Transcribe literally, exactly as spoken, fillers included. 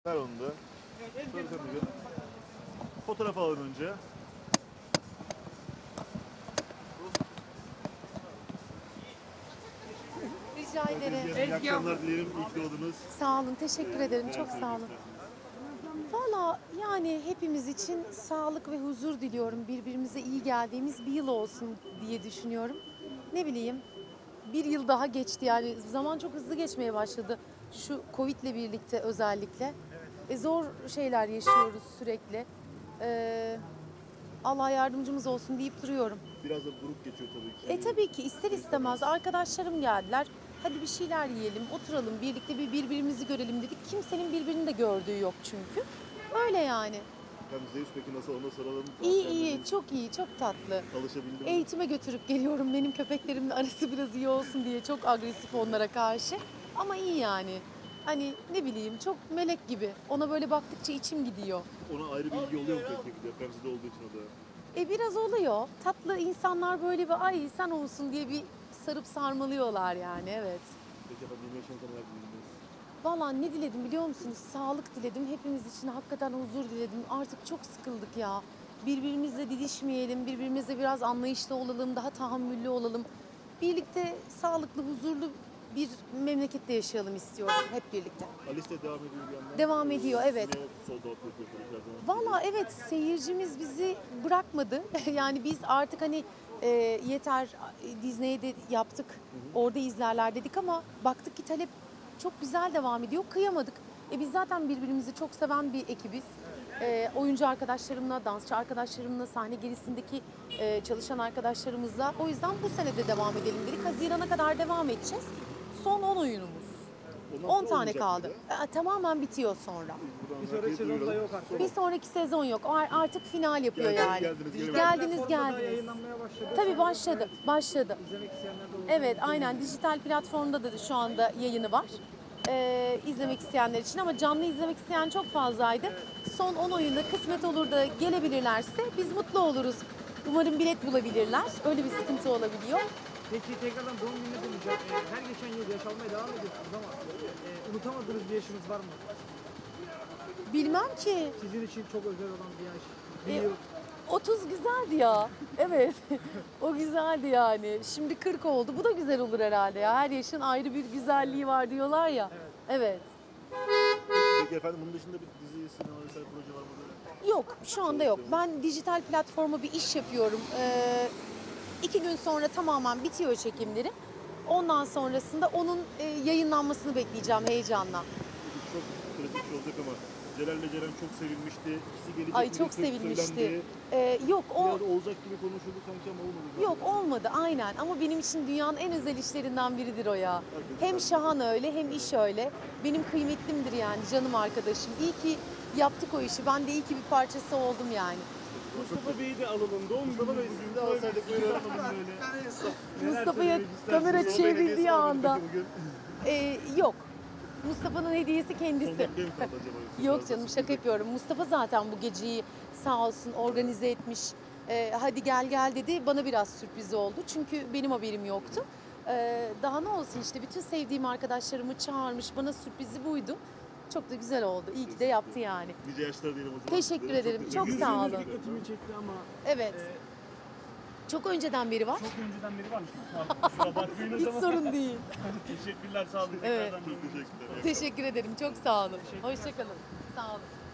Ver onu da. Sarı kırmızı. Fotoğraf alalım önce. Rica ederim. İyi akşamlar dilerim. İyi ki doğdunuz. Sağ olun, teşekkür ederim. Çok sağ olun. Valla yani hepimiz için sağlık ve huzur diliyorum. Birbirimize iyi geldiğimiz bir yıl olsun diye düşünüyorum. Ne bileyim, bir yıl daha geçti yani. Zaman çok hızlı geçmeye başladı. Şu Covid'le birlikte özellikle. E, zor şeyler yaşıyoruz sürekli. Ee, Allah yardımcımız olsun deyip duruyorum. Biraz da buruk geçiyor tabii ki. E tabii ki ister istemez arkadaşlarım geldiler. Hadi bir şeyler yiyelim, oturalım, birlikte bir birbirimizi görelim dedik. Kimsenin birbirini de gördüğü yok çünkü. Öyle yani. Hem Zeus peki nasıl, ona soralım. İyi iyi, çok iyi, çok tatlı. Alışabildim mi? Eğitime götürüp geliyorum. Benim köpeklerimle arası biraz iyi olsun diye. Çok agresif onlara karşı. Ama iyi yani. Hani ne bileyim, çok melek gibi. Ona böyle baktıkça içim gidiyor. Ona ayrı bir ilgi oluyor mu peki? Depremzede olduğu için o da. E biraz oluyor. Tatlı insanlar böyle bir ay sen olsun diye bir sarıp sarmalıyorlar yani, evet. Peki efendim yirmi yaşınıza neler dilediniz? Valla ne diledim biliyor musunuz? Sağlık diledim. Hepimiz için hakikaten huzur diledim. Artık çok sıkıldık ya. Birbirimizle didişmeyelim, birbirimize biraz anlayışlı olalım, daha tahammüllü olalım. Birlikte sağlıklı, huzurlu bir memlekette yaşayalım istiyorum hep birlikte. Alice de devam ediyor bir yandan. Devam ediyor, evet. Yine sold out yapıyorsunuz her zaman. Valla evet, seyircimiz bizi bırakmadı. Yani biz artık hani e, yeter Disney'de de yaptık, orada izlerler dedik ama baktık ki talep çok güzel devam ediyor. Kıyamadık. E biz zaten birbirimizi çok seven bir ekibiz. E, oyuncu arkadaşlarımla, dansçı arkadaşlarımla, sahne gerisindeki e, çalışan arkadaşlarımızla. O yüzden bu sene de devam edelim dedik. Haziran'a kadar devam edeceğiz. Son on oyunumuz. Ondan on sonra tane olmayacak kaldı. mıydı? E, tamamen bitiyor sonra. Buradan Bir sonraki herkese sezonda duyuralım. yok artık. Bir sonraki sezon yok. O Artık final yapıyor Geldiniz, yani. geldiniz, Geldiniz, geldiniz. geldiniz. Platformda da yayınlanmaya başladı. Tabii başladı, başladı. İzlemek isteyenler de olur. Evet, aynen. Dijital platformda da şu anda yayını var. Ee, izlemek isteyenler için ama canlı izlemek isteyen çok fazlaydı. Son on oyunda kısmet olur da gelebilirlerse biz mutlu oluruz. Umarım bilet bulabilirler. Öyle bir sıkıntı olabiliyor. Peki tekrardan doğum gününe döneceğim. Ee, her geçen yıl yaş almaya devam ediyorsunuz ama e, unutamadığınız bir yaşınız var mı? Bilmem ki. Sizin için çok özel olan bir yaş. Bir E, yıl. otuz güzeldi ya. Evet. O güzeldi yani. Şimdi kırk oldu. Bu da güzel olur herhalde ya. Her yaşın ayrı bir güzelliği var diyorlar ya. Evet. Peki efendim bunun dışında bir dizi, sinema vesaire proje var mı? Yok, şu anda yok. Ben dijital platforma bir iş yapıyorum. Ee, iki gün sonra tamamen bitiyor çekimleri. Ondan sonrasında onun e, yayınlanmasını bekleyeceğim heyecanla. Çok klasik bir şey olacak ama Celal ile Ceren çok sevilmişti. İkisi gelecek Ay mi çok diye sevinmişti. söylendi. Ee, yok o Biraz olacak gibi konuşuldu sanki ama olmadı. yok olmadı aynen ama benim için dünyanın en özel işlerinden biridir o ya. Hem Şahan öyle hem iş öyle. Benim kıymetlimdir yani, canım arkadaşım. İyi ki yaptık o işi. Ben de iyi ki bir parçası oldum yani. Mustafa Bey'i de alalım. Doğum Mustafa Bey günü sizi de alsaydık buyurun böyle. Mustafa'ya kamera Mustafa Bey'in hediyesi çevrildiği var mıydı anda. peki bugün? Ee, yok. Mustafa'nın hediyesi Son kendisi. dakikaya mı kaldı acaba? Yok canım, şaka yapıyorum. Mustafa zaten bu geceyi sağ olsun organize etmiş. Ee, hadi gel gel dedi. Bana biraz sürpriz oldu. Çünkü benim haberim yoktu. Ee, daha ne olsun işte, bütün sevdiğim arkadaşlarımı çağırmış. Bana sürprizi buydu. Çok da güzel oldu. İyi ki de yaptı yani. Nice yaşlar diyelim o zaman. Teşekkür Sizlere. ederim. teşekkür Çok ederim. sağ olun. Yüzünüz dikkatimi çekti ama Evet. e, Çok önceden beri var. çok önceden beri varmış. Kusura bakmayın o Hiç zaman. sorun değil. Teşekkürler, sağ olun. Evet. Tekrardan Çok teşekkürler. Teşekkür ederim. Çok sağ olun. Hoşçakalın. Sağ olun.